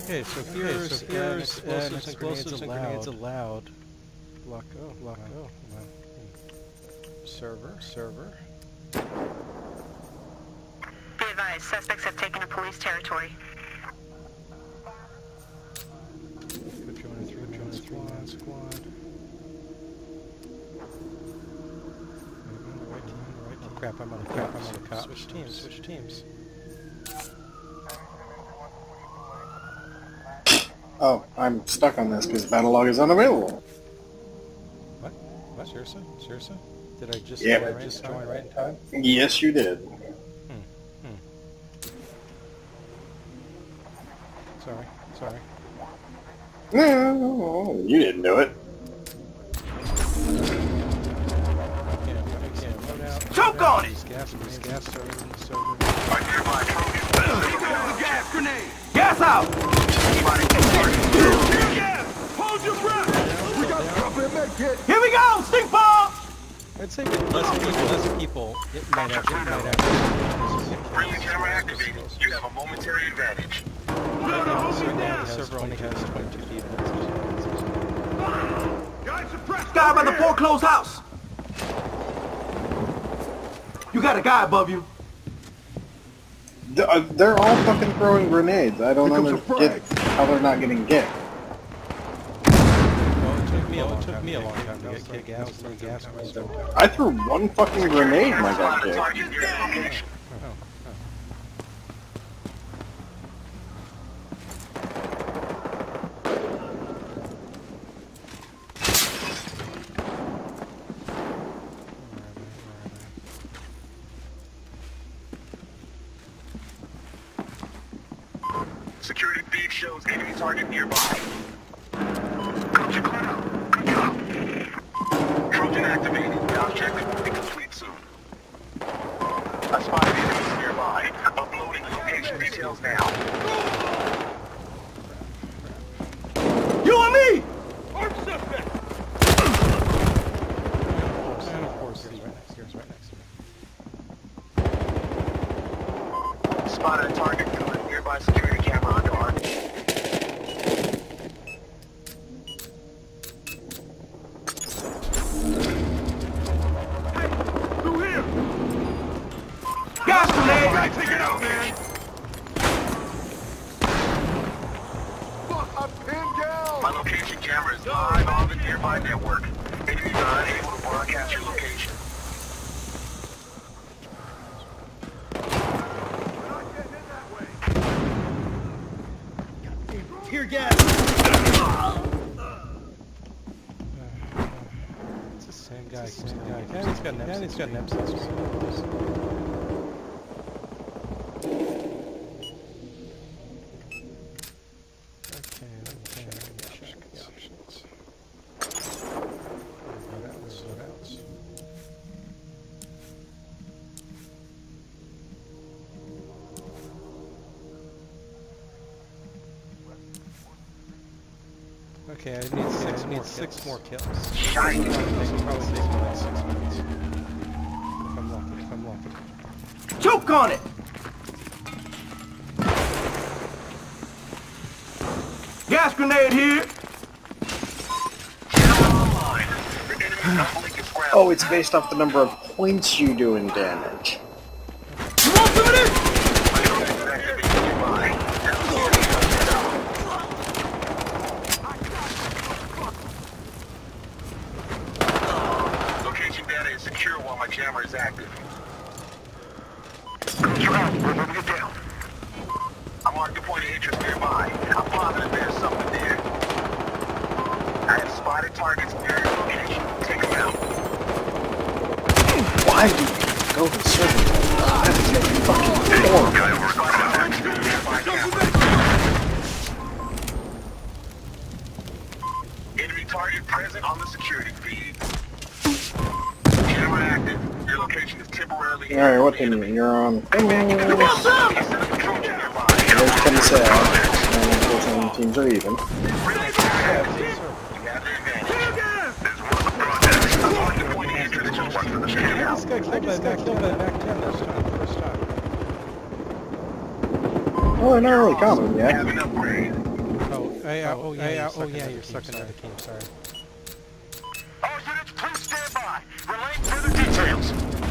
Okay, so here's explosives and grenades allowed. Lock go. Server. Be advised, suspects have taken a police territory. Go join a three-man squad. Oh crap, I'm on a cop. Switch teams. Oh, I'm stuck on this because battle log is unavailable. What? Seriously? Did I just join right in time? Yes, you did. Sorry. No, you didn't do it. Choke on it! Gas server. Gas grenade! Gas out! Hold your breath! We got proper med kit! Here we go! Stink bomb! I'd say with less people, it might actually. Friendly camera activated. You have a momentary advantage. The server only has 22 people. Guy by the foreclosed house! You got a guy above you. They're all fucking throwing grenades. I don't get how they're not getting get. Well, it took me a long time to get gas. I threw one fucking grenade and I got kicked. Security feed shows enemy target nearby. Gotcha, Cloud. Good job. Trojan activated. The objective will be complete soon. I spotted enemies nearby. Uploading location details now. You and me! Armed suspect! And of course, here's right next to me. Spotted a target through a nearby security camera on guard. Through here! Gas grenade! Take it out, man! Fuck, I'm pinned down! My location camera is live on the nearby network. Enemies are unable to broadcast your location. Tear gas! It's the same guy. And he's got an episode screen. Okay, check the options. Loadouts. Okay, I need six more kills. Shine. Probably take me like 6 minutes. If I'm lucky. Choke on it! Gas grenade here! Oh, it's based off the number of points you do in damage. You want some of this? Location data is secure while my camera is active. Control, we're moving it down. I marked a point of interest nearby. I'm positive there's something there. I have spotted targets near your location. Take them out. Why do you go to server? That is fucking horrible. Enemy target present on the security feed. Camera active. Your location is temporarily. Alright, what team? You're on. You want some? There's 10 sales, and 14 teams are even. This guy killed that back 10 first time. Well, they're not really common yet. Have an upgrade. Oh yeah, you're stuck in another team, sorry. All units, please stand by. Relaying further details.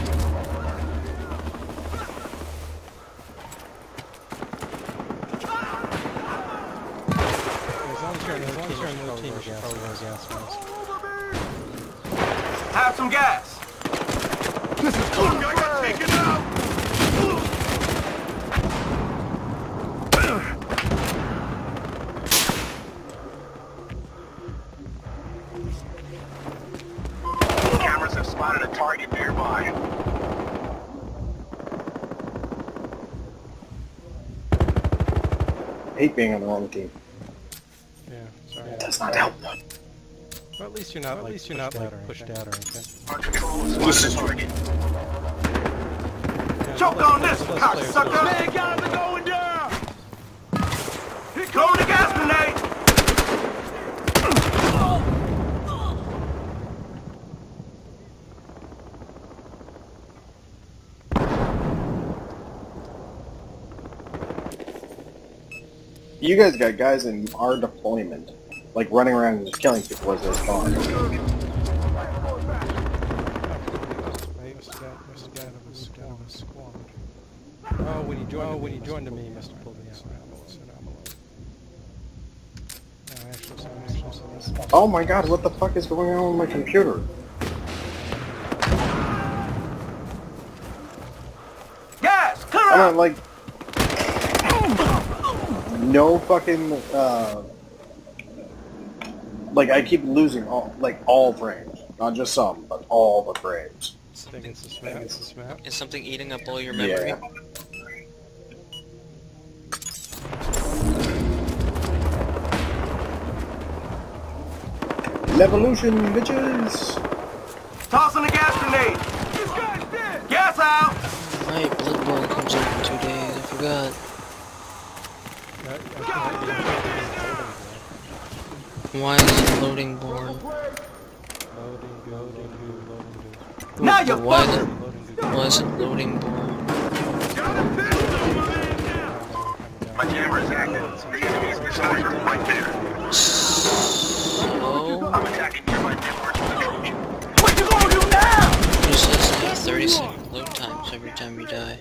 As long as you're in another team, you should probably wear a gas mask. Have some gas. This is cool. I got taken out. Cameras have spotted a target nearby. I hate being on the wrong team. Yeah, sorry. It does not help. Well, at least you're not pushed out or anything. Our control is spotted a target. Choke on this, cocksucker! Man, got him going down! Here comes the gas grenade! You guys got guys in our deployment, like running around and just killing people as they spawn. Oh, when you joined me, you must have pulled me out. Oh my god, what the fuck is going on with my computer? Gas! Clear I'm out! not like... No fucking, like, I keep losing all frames. Not just some, but all the frames. Is something eating up all your memory? Yeah. Levolution, bitches! Tossing the gas grenade! This guy's dead! Gas out! Right, Bloodborne comes out in 2 days, I forgot. Why is it loading born? Now you're Why fucking! is it loading born? My camera is active. The enemy's missile right there. So... I'm attacking nearby networks with a Trojan. What you gonna do now? It says they have 30-second load times every time you die.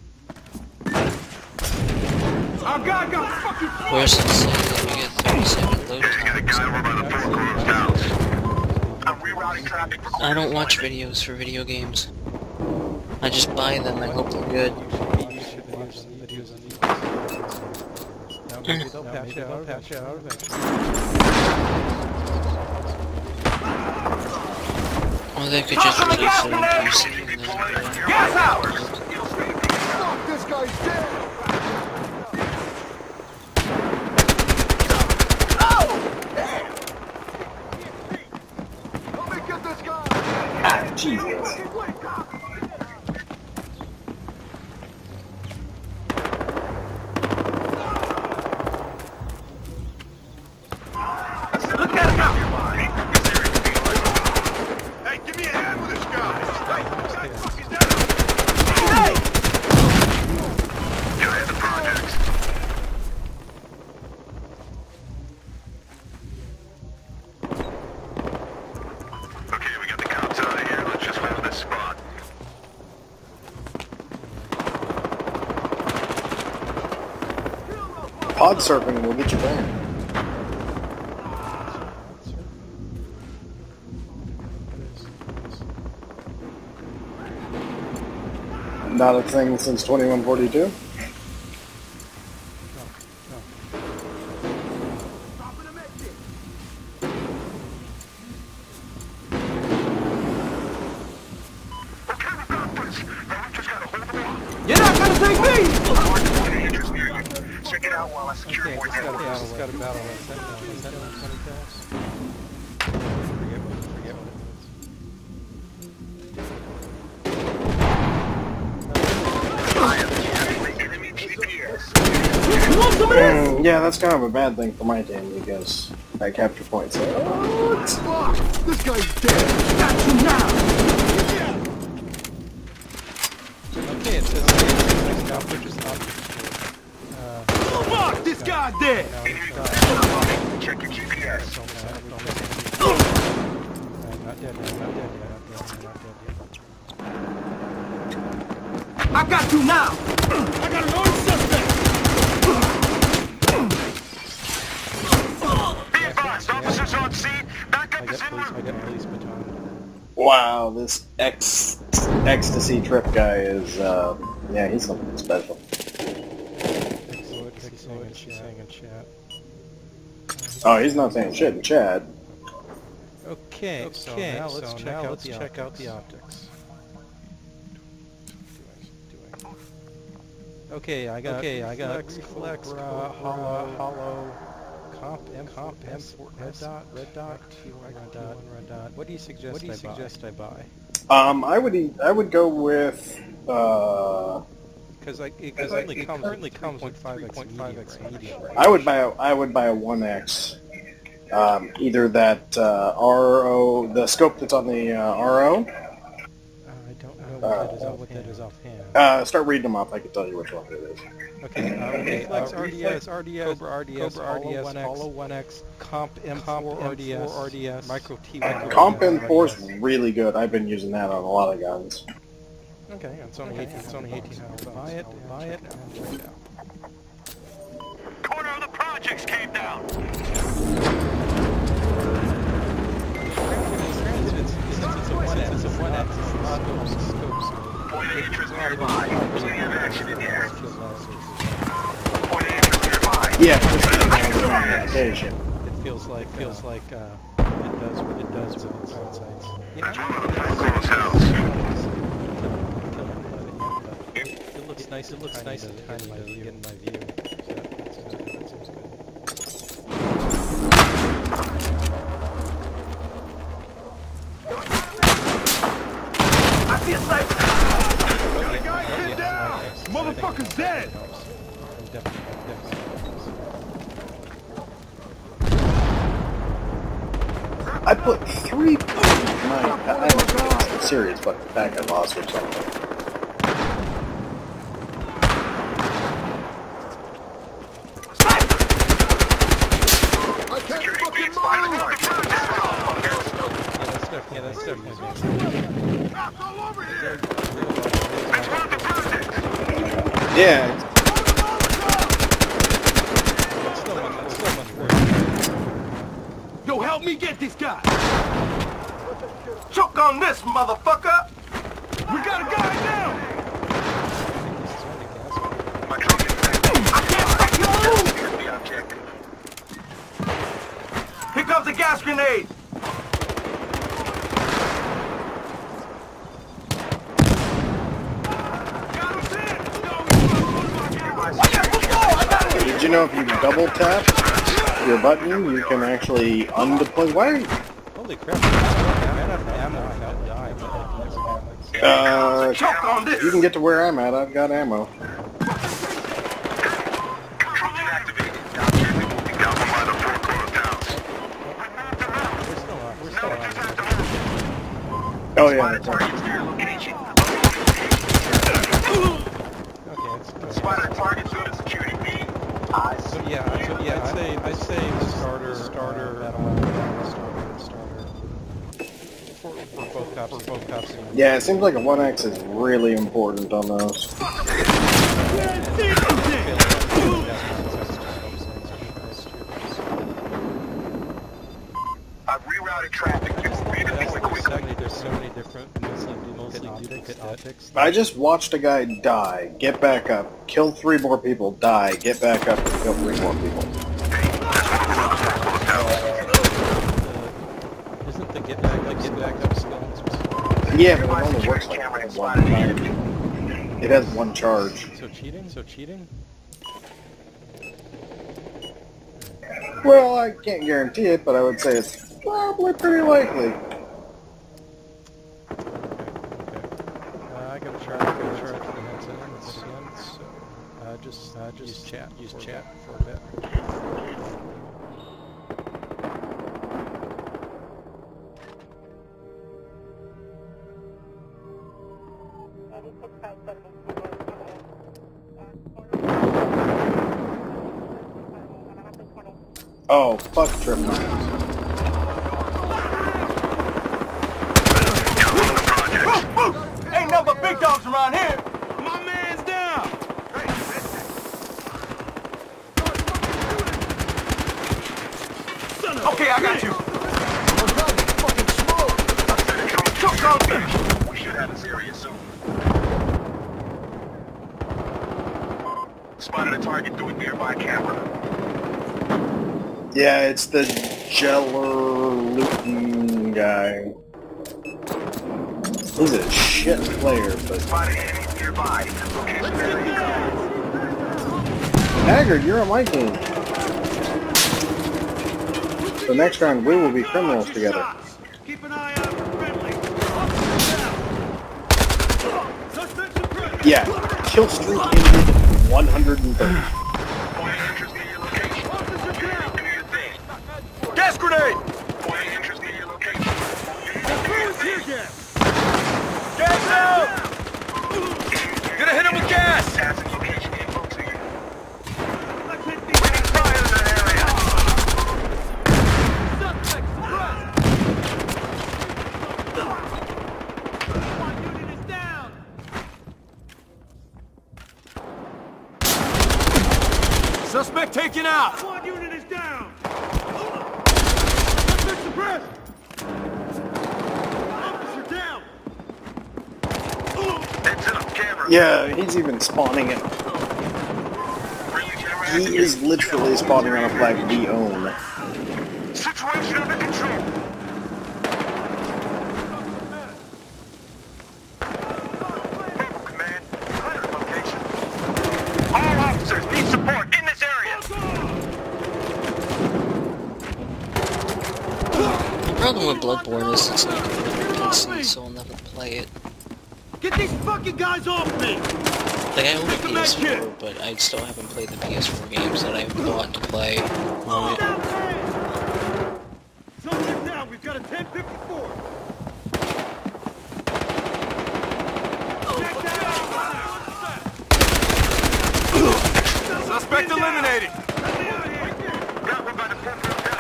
Our guy got fucking... Where's it say that you get 30-second load Got a times? guy over by the port closed house. I'm rerouting traffic for I don't watch videos for video games. I just buy them and hope they're good. You should watch some videos on YouTube. Now maybe they'll patch it out eventually. Or they could just release it on PC and then... Gas out! Fuck, this guy's dead! Ah, Jesus. Look at him now! Hey, give me a hand with this guy! Hey! Guy at the projects. Okay, we got the cops out of here. Let's just hold this spot. Pod surfing will get you banned. Not a thing since 2142? Okay, we got this. Now we just gotta hold them off. You're not gonna take me! Interest near you. Check it out while I secure Okay, more just networks. got a battle like Sentinel. Is that on 20 taps? Forget what it I am jamming the enemy GPS. Yeah, that's kind of a bad thing for my team because I capture points. Fuck! This guy's dead! Got you now! Okay, it says now purchase objects for Fuck! This guy's dead! now it's I got you now! I got an armed suspect! Be advised, officers on scene. Back up is en I route. get police baton. Wow, this ecstasy trip guy is, yeah, he's something special. Saying in chat. Oh, he's not saying shit in chat. Okay, so now let's check out the optics. Okay, I got reflex, hollow, comp, red dot, red dot. What do you suggest I buy? I would go with, Because it only comes with 5x medium. I would buy a 1X. Either that RO, the scope that's on the RO. I don't know what that is offhand. Start reading them off. I can tell you which one it is. Okay, reflex RDS, Cobra RDS, Hollow 1X, Comp M4 RDS, Micro T. Comp M4 is really good. I've been using that on a lot of guns. Okay, it's only 18. I'll buy it, and check it out. Corner of the projects came down. It's a 1X. Point of interest nearby. Plenty of action in here. Point of interest nearby. Yeah, this is It feels like it does what its own sites. That's one of the close house. It looks nice and kind of get in my view. So that seems good. I see a sniper! Got a guy pinned down! Motherfucker's dead! I put 3 points in my serious fucking pack I lost or something. Security feeds behind the target. Yeah, that's definitely All over here! That's one of the projects. Yeah, It's still much worse. Yo, help me get this guy! Choke on this, motherfucker! We got a guy down! My drone is back. I can't take you! Here's the object. Here comes a gas grenade! did you know if you double tap your button, you can actually undeploy? Why are you... Holy crap! Man, I've ammo without dying. Choke on this! You can get to where I'm at. I've got ammo. Trojan activated. The objective will be down by the 4 closed house. We're still on. Oh yeah. Spotted targets near location. Okay, it's good. Spotted targets on the security feed. So yeah, I'd say starter, for both cops. Yeah, it seems like a 1X is really important on those. I've rerouted traffic. It's really quickly. There's so many different, mostly duplicate optics. I just watched a guy die, get back up, kill 3 more people, die, get back up, and kill 3 more people. Isn't the get back up skill? Yeah, but it only works like 1 time. It has 1 charge. So cheating? Well, I can't guarantee it, but I would say it's probably pretty likely. I gotta charge for the headset again, so just use chat for a bit. Oh, fuck trip mines. big dogs around here. My man's down. Okay, I got you. We should have this area soon. Spotted a target through a nearby camera. Yeah, it's the Jeller Luton guy. He's a shit player, but... Spotted enemies nearby. Location area. Haggard, you're on my team. So next round, we will be criminals together. Keep an eye out for friendly. Yeah, kill streak ended 130. Point of interest near your location. Do your thing. Gas grenade! Point of interest near your location. Gas out! Gonna hit him with gas! Passing location info to you. Winning fire in that area! Suspect taken out! One unit is down! Suspect suppressed! Officer down! Heads up, camera. Yeah, he's even spawning it. Friendly camera He activated. is literally spawning on a flag we own. Situation under control. Naval Command, clear location. All officers need support in this area. The problem with Bloodborne is it's not good for PC, so I'll never play it. Get these fucking guys off me! Like, I own a Take the med kit. PS4, but I still haven't played the PS4 games that I've bought to play on it. Something down, we've got a 1054! Suspect eliminated! Got one by the footprint down.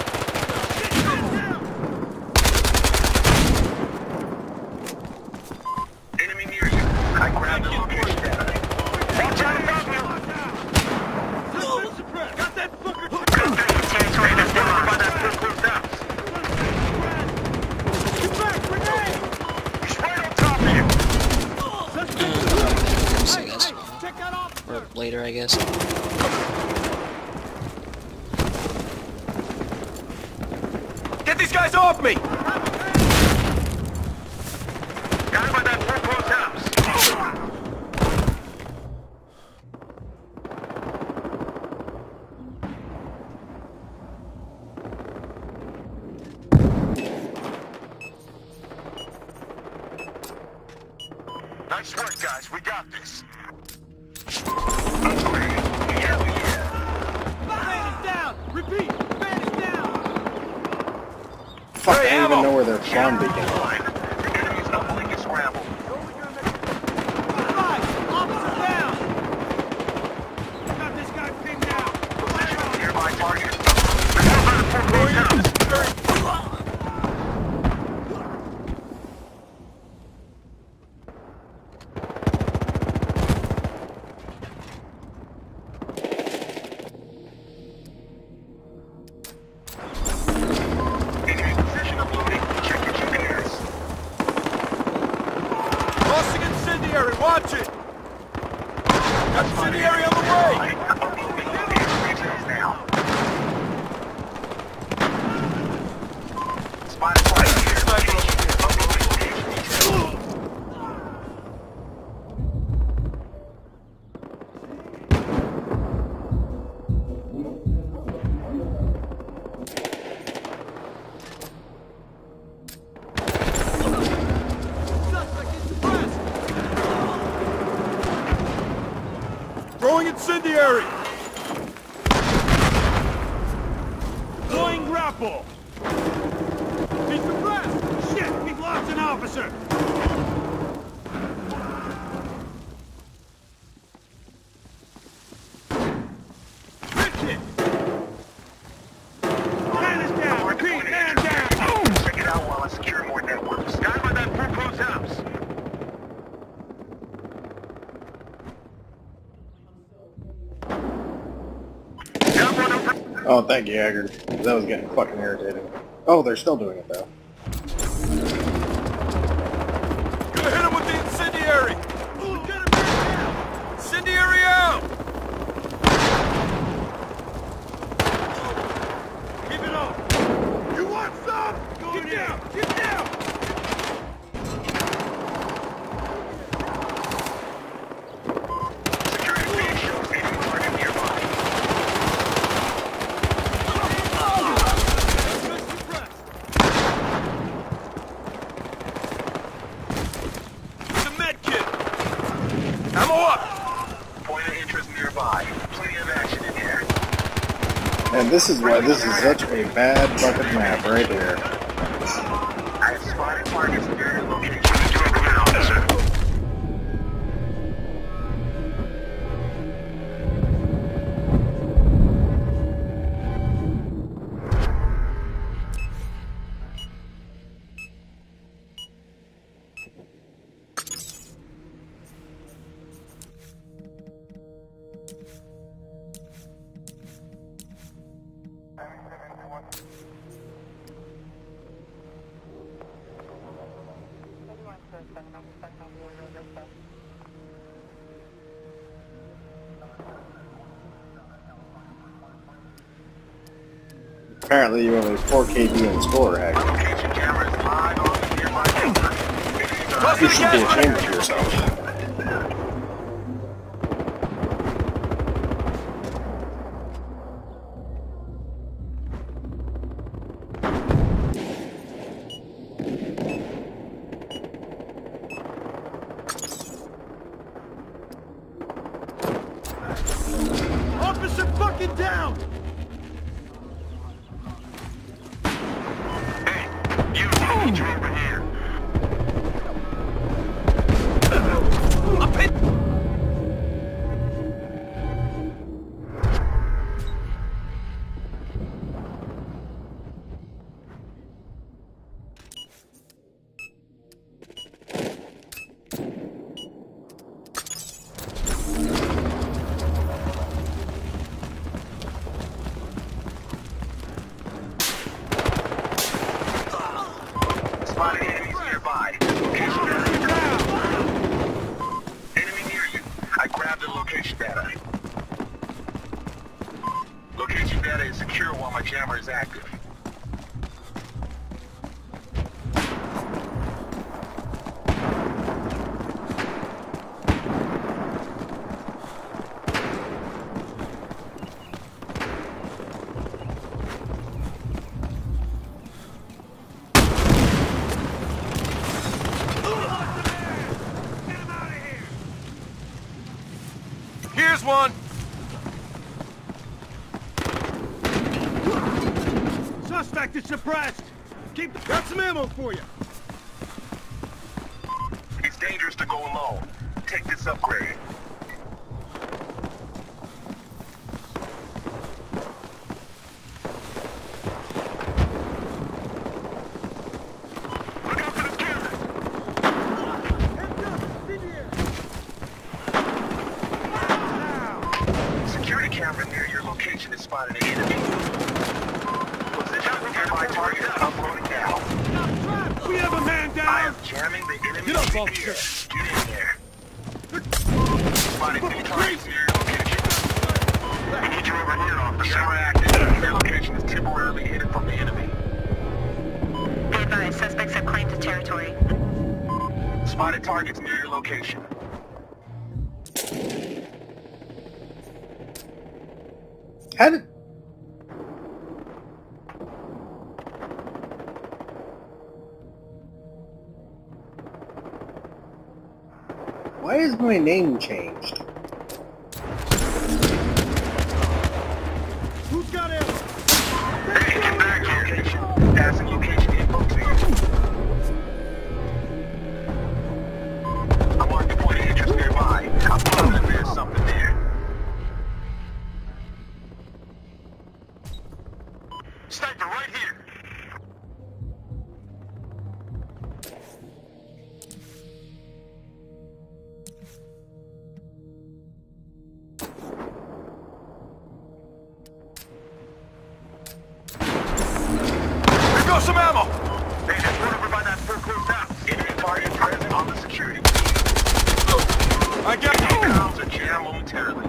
Enemy near you. I grabbed the location data. Watch out above you. Got that fucker! Territory has been By that footprint down. Get back, grenade! He's right on top of you. See you guys Check that off! or later, I guess. Get these guys off me! Guy by that foreclosed house. Nice work, guys. We got this. Upgrade. Hell yeah. Man is down! Repeat! Man is down! Fuck, I don't even know where their spawn beacon is. Line. The enemy's uplink is scrambled. Right! Officer down! Got this guy pinned down! Nearby target. Report by the foreclosed house. Enemy position uploading. Check your GPS. Crossing incendiary, watch it! Got incendiary on the way! Uploading location details now. Spotted right here. Uploading location details. Suspect is suppressed! Throwing incendiary! Deploying grapple! He's suppressed! Shit! We've lost an officer! Richard! Man is down! Repeat, man down! Check it out while I secure more networks. Guy by that foreclosed house. Oh, thank you, Haggard. That was getting fucking irritating. Oh, they're still doing it, though. Gonna hit him with the incendiary! Get him down! Incendiary out! Keep it up! You want some? Get down! Get down! Security feed shows enemy target nearby. The med kit! Ammo up! Point of interest nearby. Plenty of action in here. And this is why this is such a bad fucking map right here. I have spotted targets near your location. Do over here, officer. Apparently you only 4 KD in score, Haggard. Location camera is live on the nearby camera. Toss You the should be gas ashamed grenade! of yourself. Officer fucking down! Hey, you need over here. Up hit! Spotted enemies nearby. Location data. Enemy near you. I grabbed the location data. Location data is secure while my jammer is active. Here's one! Suspect is suppressed! Got some ammo for you! It's dangerous to go alone. Take this upgrade. Look out for the camera! Security camera near your location is spotted an enemy. Position of nearby target is uploading now. We have a man I down! am jamming the enemy. Get up, CPR. officer. Get in there. Spotted two targets near your location. I need you over here, officer. Camera active. Your location is temporarily hidden from the enemy. Be advised, suspects have claimed the territory. Spotted targets near your location. How did... Why is my name changed? Who's got ammo? Hey, get back here. Location. Passing location info to you. I marked the point of interest nearby. I'm positive there's something there. Sniper right here. some ammo! Hey, there's one over by that foreclosed house. Enemy target present on the security. I got you! Valves are jammed momentarily.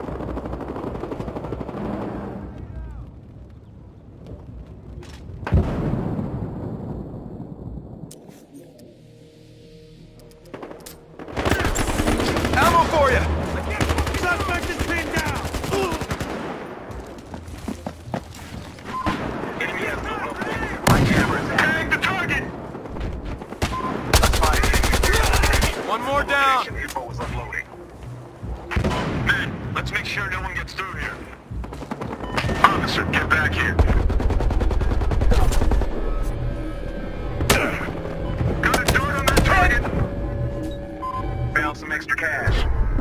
Ammo for you! Suspect is pinned down! Enemy has moved up. My camera's hang the target! That's fine. One more down! Location info is uploading. Men, let's make sure no one gets through here. Officer, get back here. Got a dart on that target! Found some extra cash.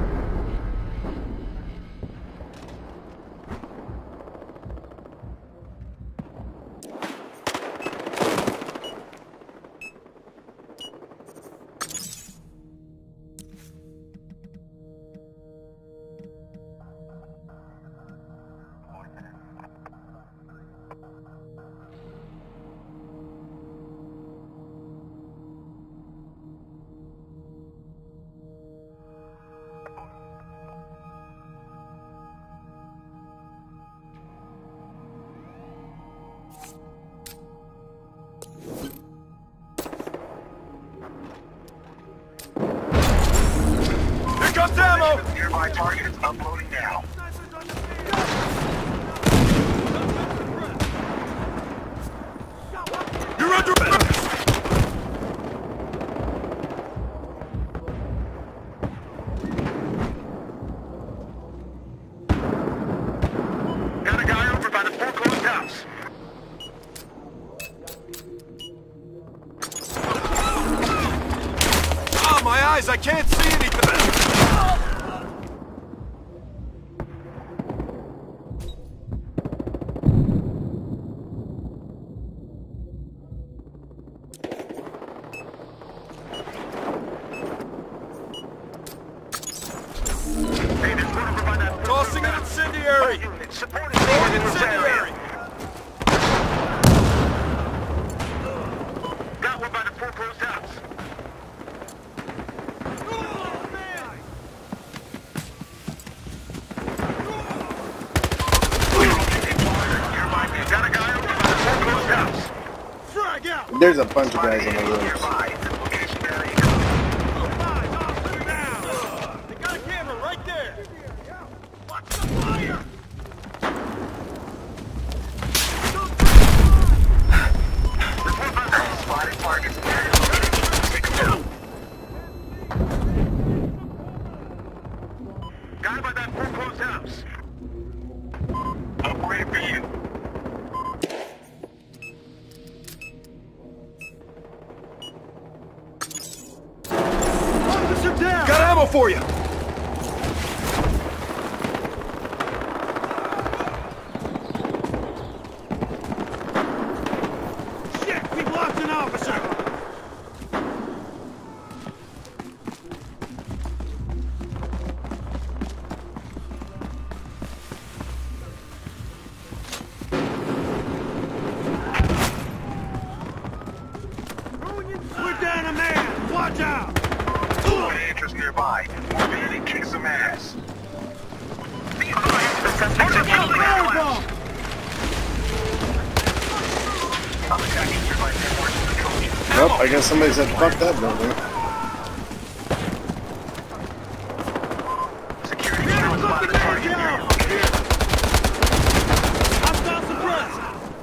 Here comes ammo! Nearby target is uploading now. You're under arrest! Got a guy over by the foreclosed house. Oh, my eyes, I can't see anything! Hey, there's one over by that Tossing an incendiary! unit. Supporting Throwing the incendiary! Got one by the foreclosed house. Got a guy over by the foreclosed house. Frag out! There's a bunch of guys on the roofs. Nearby, this location area. They got a camera right there! Watch the fire! There's one by the spotted targets. Take him down. Guy by that foreclosed house. Upgrade for you. Officer down! Got ammo for you! Shit! We've lost an officer! We're down a man! Watch out! Interest nearby. Move in and kick some ass. The suspects are building at I'm attacking nearby networks of the coach. Well, I guess somebody said fuck that building. Security cameras by the target area. Hostile suppressed!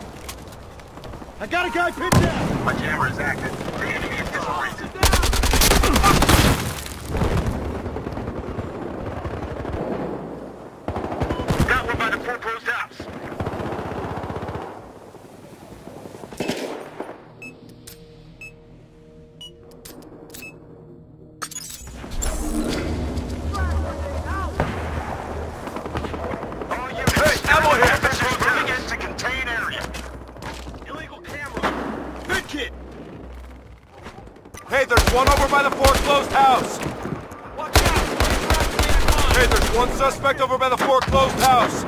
I got a guy pinned down! My jammer is active. The enemy is disoriented. Got one by the foreclosed house. All units, ammo here! officers moving in to contain area. Illegal camera! Big kid! Hey, there's one over by the foreclosed house! Watch out! Hey, there's one suspect over by the foreclosed house!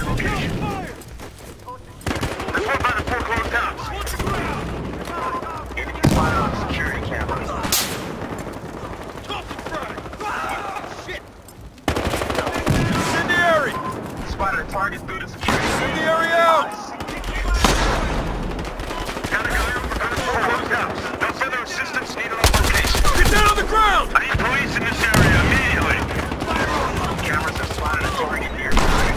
location. There's one by the foreclosed house. Enemy spotted on security cameras. Shit! Incendiary! Spotted a target through the security. Incendiary out! Got a guy over by the foreclosed house. No further assistance needed on location. Get down on the ground! I need police in this area immediately. Cameras have spotted a target nearby.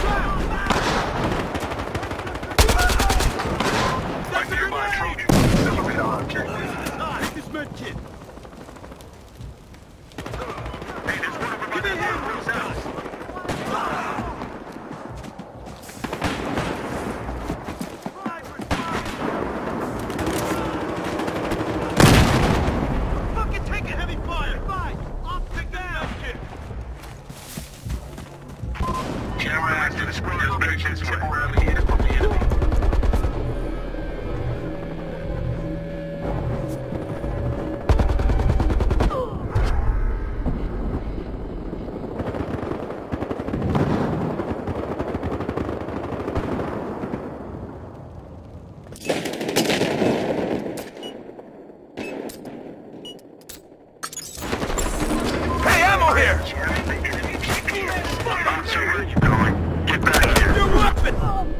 A nearby Trojan. Silhouette on objective. Take this med kit. Hey, there's one over by the foreclosed house. Fucking take a heavy fire! Fine! I'll pick that med kit! Camera active. Destroyer location is temporarily hidden from the enemy. Hey, ammo here! Jamming the enemy GPS. Officer, where are you going? Get back here. Your weapon!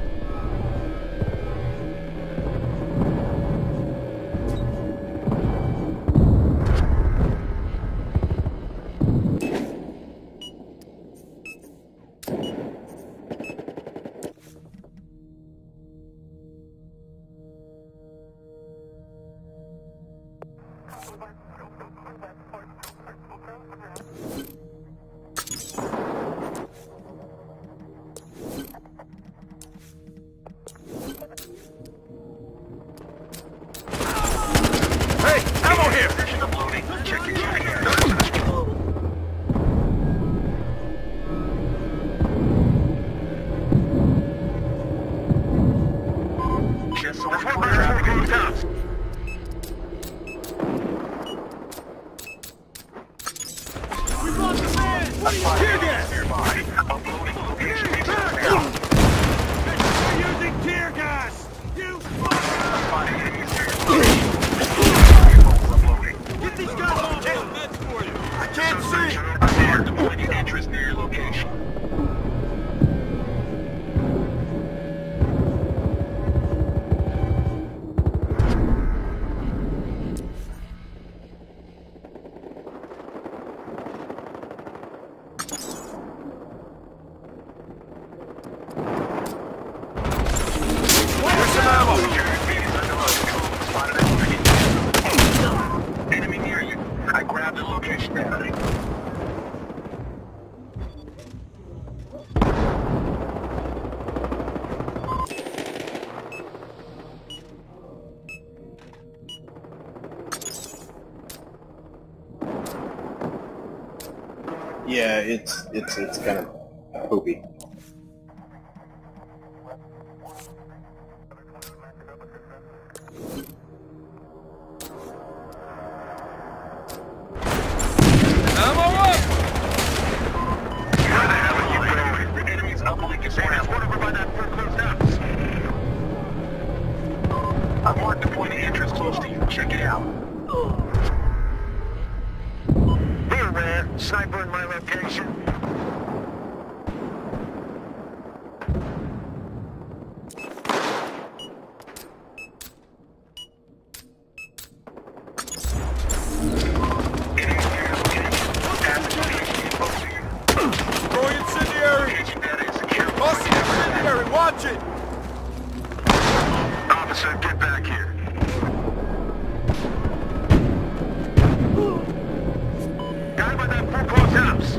Hey, ammo here! Position of loading. Check your GPS. Just so traffic in house. We lost the man! Tear gas nearby. Uploading location details now. They're using tear gas! You Spotted enemies here. Uploading. get these guys on meds for you! I can't see! I are deploying an interest near your location. Here's some ammo! Enemy near you. I grabbed the location now. Yeah, it's kind of poopy. Ammo up! Where the hell are you going? The enemy's uplink is one over by that foreclosed house. I've marked the point of interest close to you. Check it out. Be aware, sniper in my location. Enemies near your location. Passage location close to you. Throwing incendiary! Location data is secure. Tossing incendiary! Watch it! Officer, get back here. Guy by that foreclosed house.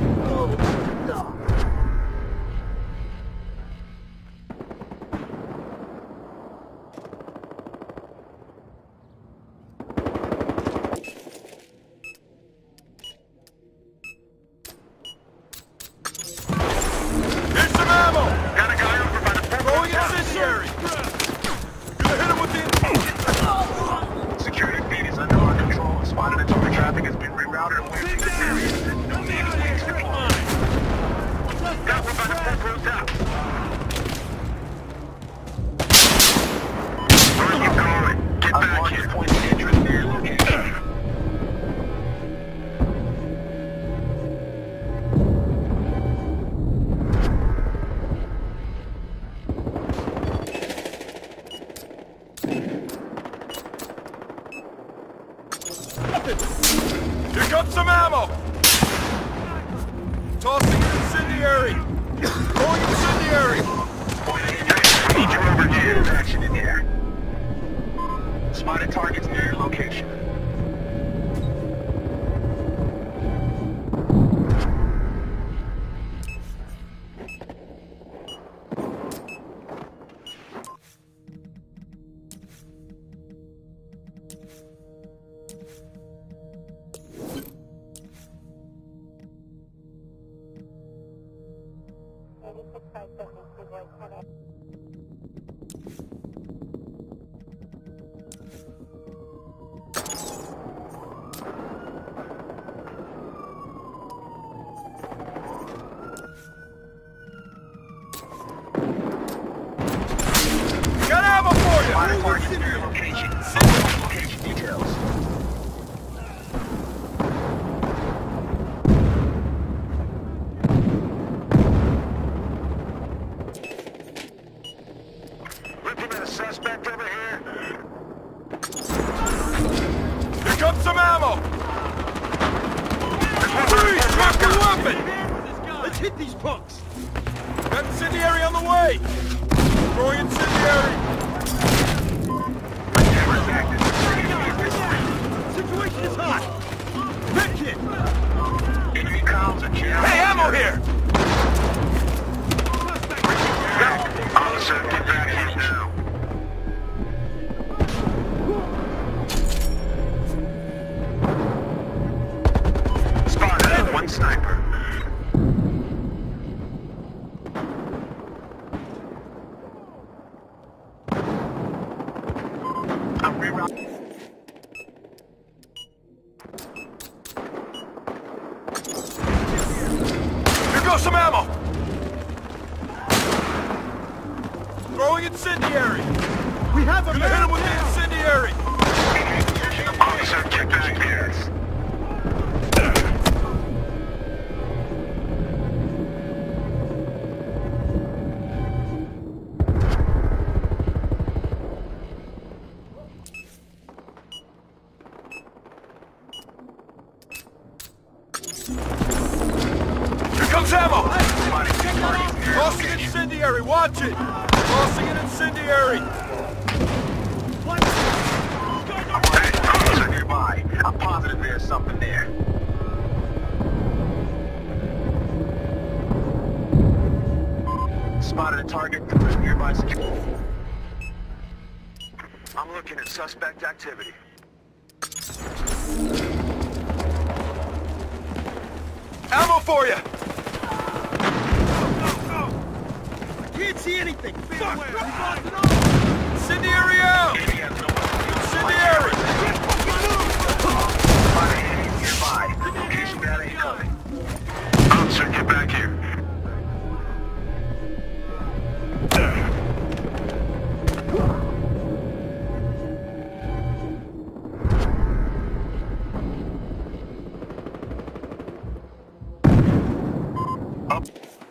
Here's some ammo! Got a guy over by the Throwing foreclosed house. incendiary! Gonna hit him with the... Security feed is under our control. Spotted and total traffic has been rerouted away from this area. No need to deployed. Got one by the foreclosed house. comes some ammo! Tossing an incendiary! Throwing incendiary! Need your overhead action in the air. Spotted targets near your location. Got ammo for you! Spotted targets near your location. Location details. Looking at a suspect over here. Here comes some ammo! Freeze! Drop your weapon! Let's hit these punks! Got incendiary on the way! Throwing incendiary! Cameras active. Situation is hot! Medkit! Enemy comms are jammed. Hey, ammo here! Officer, get back here now. Spotted. One sniper. I'm rerouting. Here goes some ammo! Throwing incendiary! We have a Gonna hit man him with the down! incendiary! Officer, get back here. Here comes ammo! Tossing incendiary, watch it! Tossing an incendiary! Officer nearby. I'm positive there's something there. Spotted a target through nearby security. I'm looking at suspect activity. Ammo for you! Can't see anything! Fuck! Incendiary out! Incendiary! Spotted enemy nearby. Location data incoming. Officer, get back here. Up.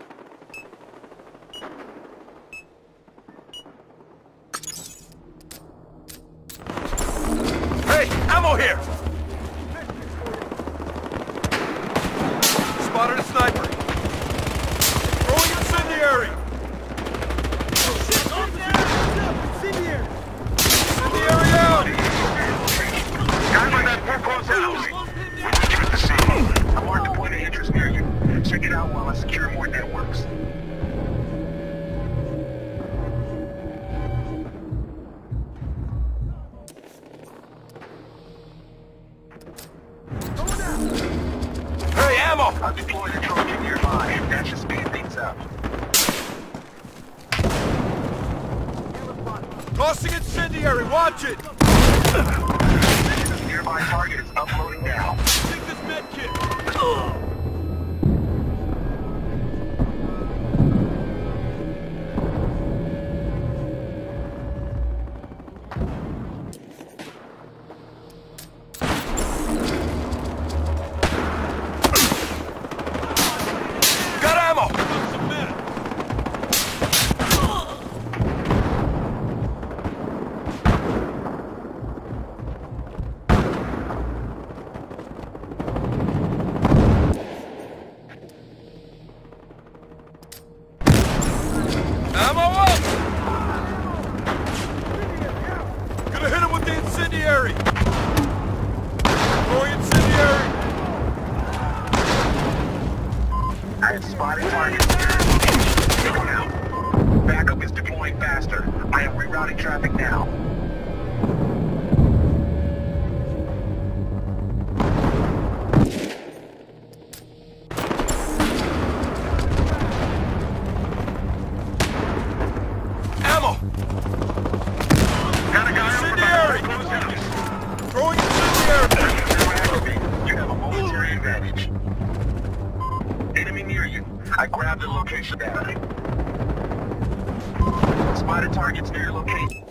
Hey, ammo here! Spotted a sniper. Throwing incendiary! Incendiary! Incendiary out! Guy by that foreclosed house. We need you at the scene. I marked a point of interest near you. Check it out while I secure more networks. Hey, ammo! I've deployed a Trojan nearby. That should speed things up. Tossing incendiary, watch it! Nearby target is uploading now. Take this med kit! Got ammo! rerouting traffic now. Ammo! Got a guy over by the close house. Throwing incendiary! You have a momentary advantage. Enemy near you. I grabbed the location data. Spotted targets near your location.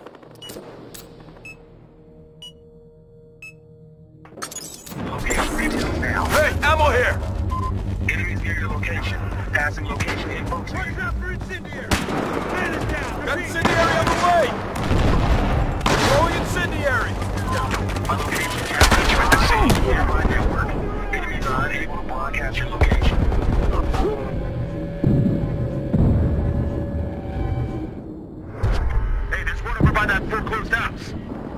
Location details now. Hey, ammo here! Enemies near your location. Passing location info to you. Watch out for incendiary! Man is down! Got incendiary on the way! Throwing incendiary! My location captured with the city nearby network. Enemies are unable to broadcast your location. Hey, there's one over by that foreclosed house.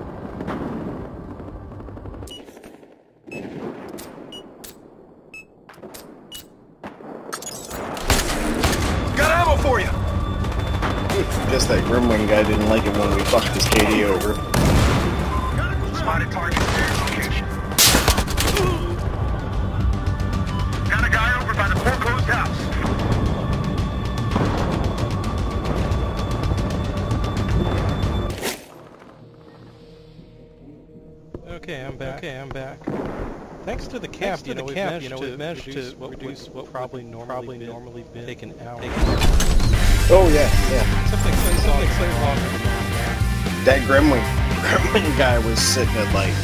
Got ammo for you! Guess that Gremlin guy didn't like it when we fucked his KD over. Spotted target near your location. Got a guy over by the foreclosed house. Okay, I'm back. Thanks to the cap, we've managed to reduce what probably normally been taken out. Oh yeah. Something long. That Gremlin guy was sitting at like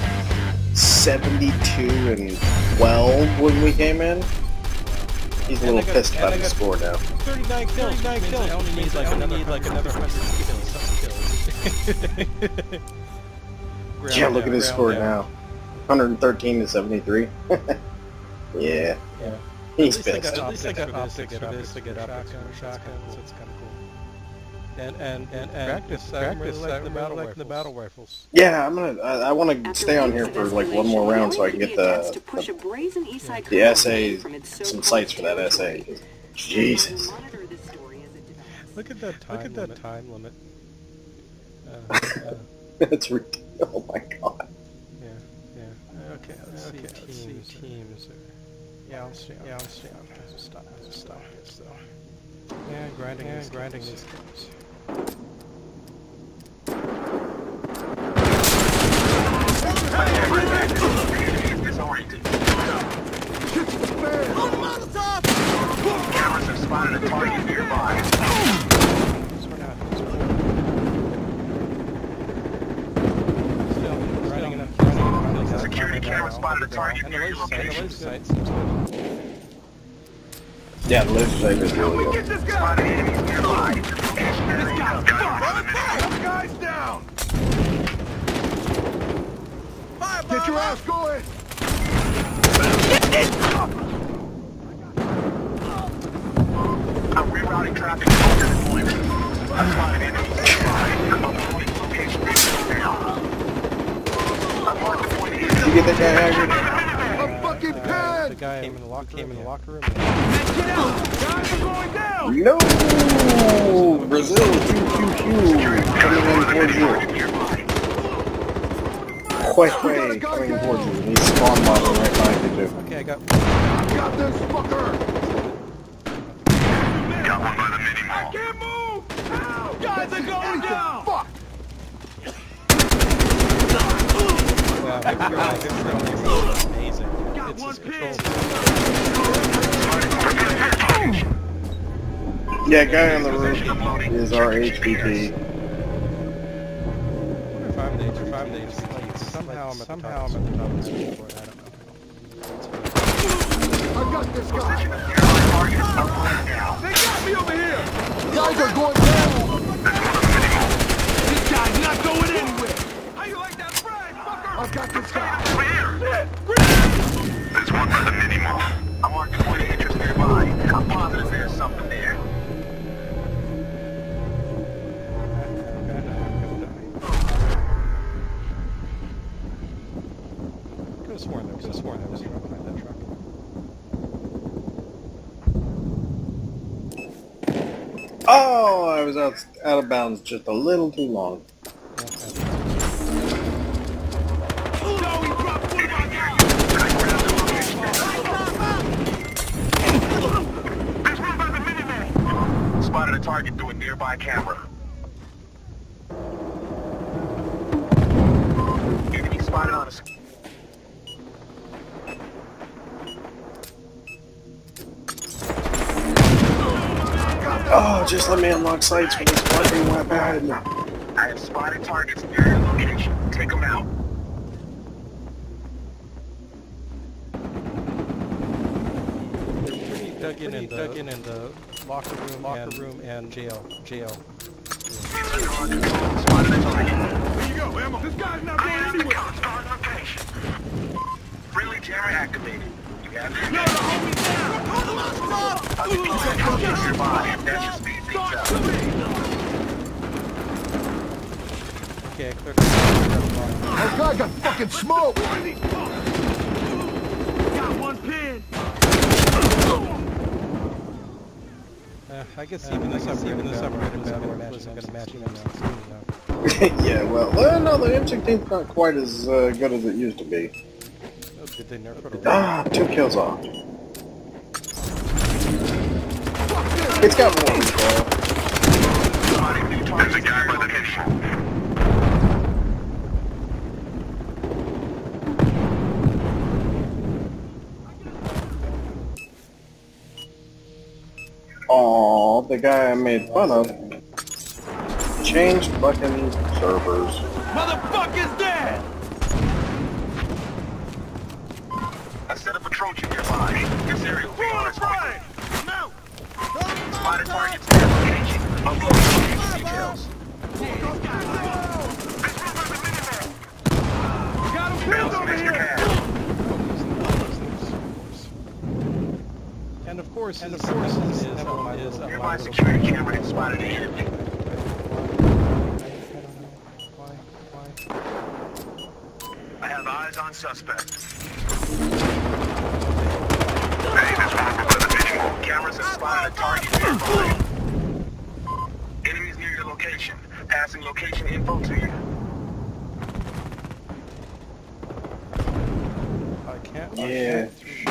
72 and 12 when we came in. He's a little pissed about his score now. 39 kills. I only need like another 100 kills. Yeah, look at his score now. 113 to 73. Yeah. He's pissed. At least I got optics for this. I get optics for shotgun, so it's kind of cool. And practice. I really like the battle rifles. Yeah, I want to stay on here for like one more round so I can get the essay, some sights for that essay. Jesus. Look at that time limit. That's ridiculous. Oh my god. Yeah. Okay, let's see. Teams. Yeah, I'll stay on. Stop. So. Yeah, grinding these games. Disoriented. Cameras have spotted a target nearby. Security camera spotted a target near your location. Yeah, the laser sight is really good. Spotted enemies nearby. Guys down! Get your ass going! I'm rerouting traffic to your deployment. I spotted enemies nearby. I'm avoiding location now. I'm marked the point. Did you get that guy, Hagrid? I'm fucking The pissed! guy came in the locker room. Get out! Guys are going down! No! Brazil, coming in towards you. Quite coming towards you. He's spawn modeling right behind you too. Okay, I got Got this fucker! Got one by the mini-mall. I can't move! Ow! Guys are going down! Fuck! amazing. Got It's one his control. Yeah, guy on the roof is our HVP. If I'm the somehow I'm at the top of the board. I don't know. I got this guy! They got me over here! Guys are going down! This guy's not going anywhere! How you like that frag, fucker? I've got this guy! There's one by the mini-mall. I'm marked the point of interest nearby. I'm positive there's something there. Could have sworn there was someone behind that truck. Oh, I was out of bounds just a little too long. Spotted a target through a nearby camera. Enemy spotted on a... Oh, just let me unlock sights for this fucking weapon. I have spotted targets near your location. Take them out. They're pretty dug in the locker room and jail. Spotted a target. Here you go, ammo. This guy's not going anywhere. Coast Guard location. Friendly jammer activated. You have your... No, the homie's down. Hold him up, stop. I'll be nearby. That's your speed things out. Okay, clear. Oh, God, got fucking smoke. Got one pin. I guess even this upgraded battle wasn't going to match him now. Yeah, well, no, the M16's not quite as good as it used to be. Oh, did they nerf it? Ah, 2 kills off. It's got more control. There's a guy by the location. Aww, the guy I made fun of changed fucking servers. Motherfucker's dead. I set up a Trojan nearby. This area will be on its way. No. Spotted targets near location. Upload details. Got him pinned over here. And of course, is Nearby security camera has spotted an enemy. Why? I have eyes on suspect. Hey, there's one below the visual. Cameras have spotted a target nearby. Enemies near your location. Passing location info to you. I can't. Yeah.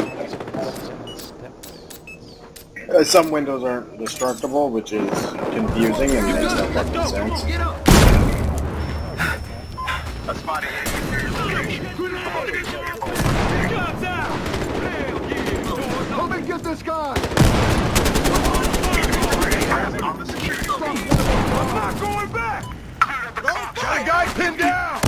Some windows aren't destructible, which is confusing and makes no fucking sense. Get up. A spotted enemy near your location. Location info. Guns out. Hell yeah. Let me get this guy. Eyes on the security. I'm not going back. Got a guy pinned down.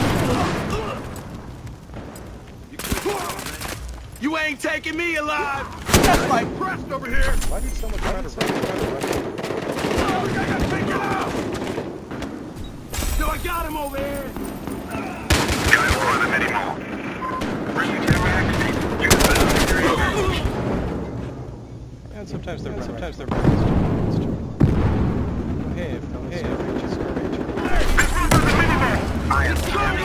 You ain't taking me alive. That's like pressed over here. Why did someone try to run? I got taken out. No, I got him over here. Guy over on the mini mall. Friendly camera activated. You have your location. And sometimes they're running. Hey, I am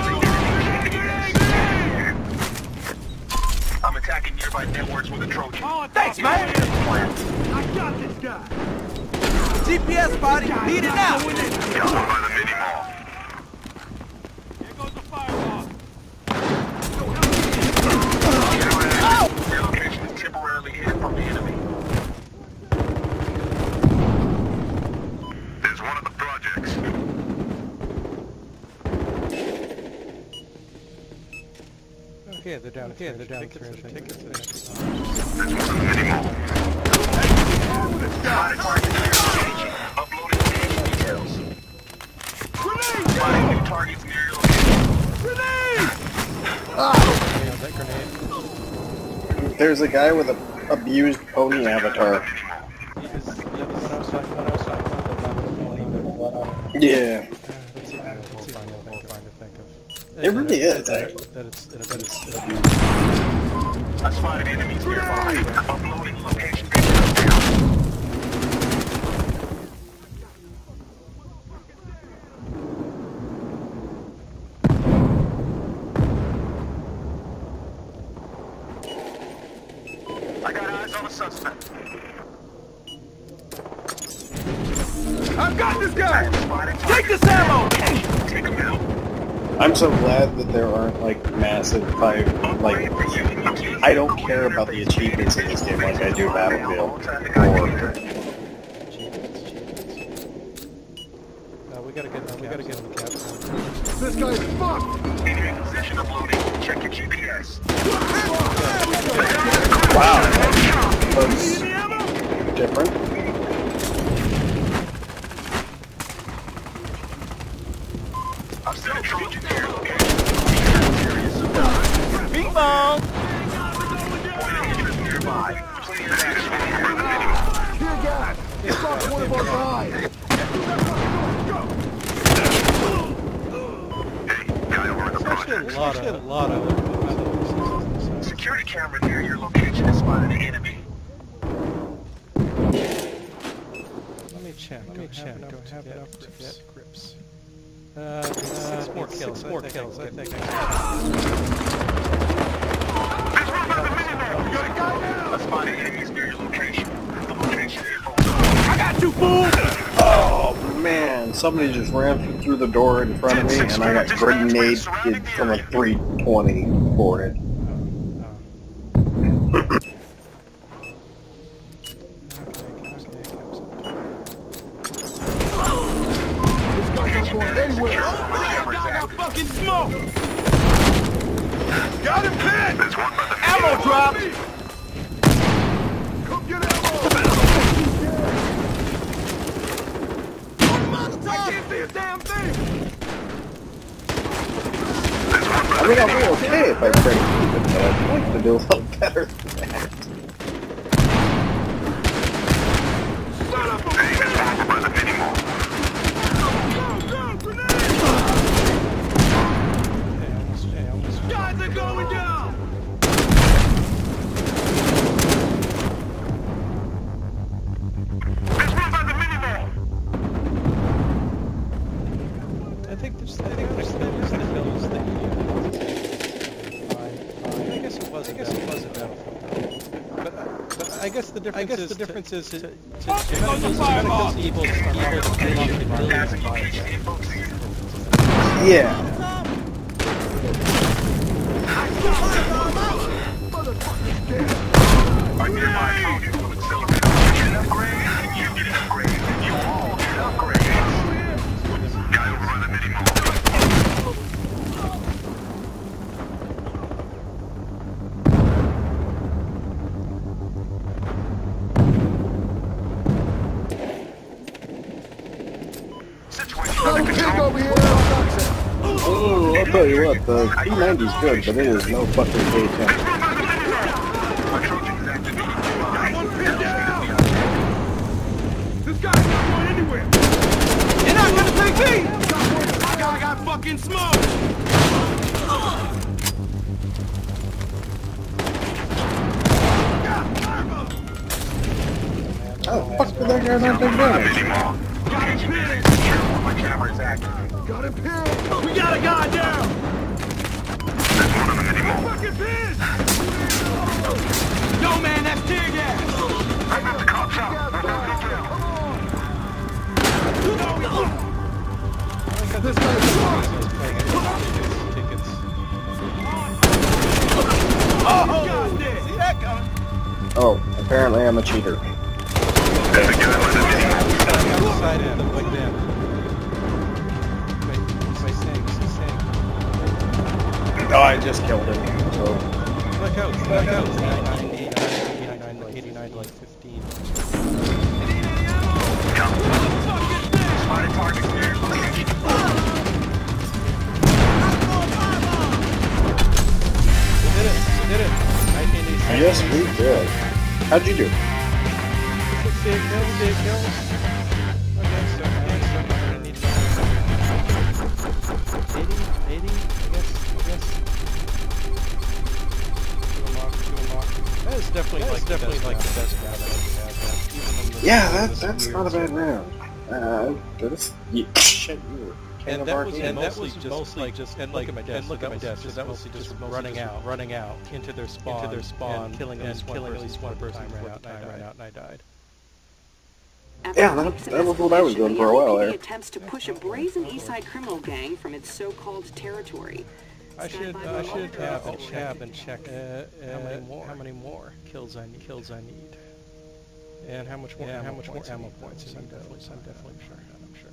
I'm attacking nearby networks with a Trojan. Oh, thanks, man. I got this guy. GPS body, need it now. Covered by the mini mall. Here goes the firewall. Your location is temporarily hidden from the enemy. There's one of the projects. Okay, they're down. Tickets. There's one of the mini mall. Spotted target near your location. Uploading location details. Grenade! Spotting new targets near your location. Grenade! That grenade. There's a guy with an abused pony avatar. Yeah. It really is, actually. I spotted enemies nearby. Uploading location details. I got eyes on a suspect. I've got this guy! Take this ammo! Take him out. I'm so glad that there aren't like massive like I don't care about the achievements in this game like I do Battlefield. Or we gotta get in the capsule. This guy's fucked! You're in position of loading. Check your GPS. wow, that's different. I've set a Trojan here, okay? Bing bong! Nearby. Plenty of action for the minimum. Dear God! It's not one of our guys! Hey, guy over in the Actually, project. a lot of Security camera near your location has spotted an enemy. Let me check. Don't have enough to get grips. 6 more kills. I think. A spotted enemies near your location. The location is I got you, fool! Oh man, somebody just ran through the door in front of me and I got grenade from a 320 for it. This guy's not going anywhere! I got fucking smoke! Got him pinned! There's one by the Ammo drop! Come get ammo! I can't see a damn thing! I mean, I'll be okay if I break even, but I'd like to do a little better than that. Son of a Hey, it's possible by the mini-mall. Go, grenade! Guys are going down! There's one by the mini-mall. I think there's the hills that I guess it was a Battlefield. But I guess the difference is to kills evil Yeah. Our nearby counties will accelerate. Get an upgrade. You get an upgrade. You all get an upgrade. Guy over by the mini-mall. Got a pig over here! Oh, I'll tell you what, the P90's good, but it is no fucking K10. One pin down! This guy's not going anywhere! You're not gonna take me! I got fucking smoke! How the fuck did that guy not take damage? Got him pinned! My camera's active. Got him pinned! We got a guy down! Fucking pinned! Yo man, that's tear gas! I got the cops out. This guy's tickets. oh, God damn! See that coming? Oh, apparently I'm a cheater. Decided to put them. Wait, he's saying. Oh, I just killed him, so... Look out, 89 to like 15. Spotted target near your location. We did it. 1986. Yes, we did. How'd you do? 6 kills. Okay, so I need 80, I guess. To unlock. That is definitely like the best round that we have. Yeah, that's not a bad round. Shit, you were king of arcade. That was mostly just look at my desk. So that was just running out into their spawn, and killing at least one person ran out, and I died. Yeah, that was what I was doing for a while there. Attempts to push a brazen Eastside criminal gang from its so-called territory. I should have and check how many more kills I need, and how much more ammo points I need. I'm definitely sure.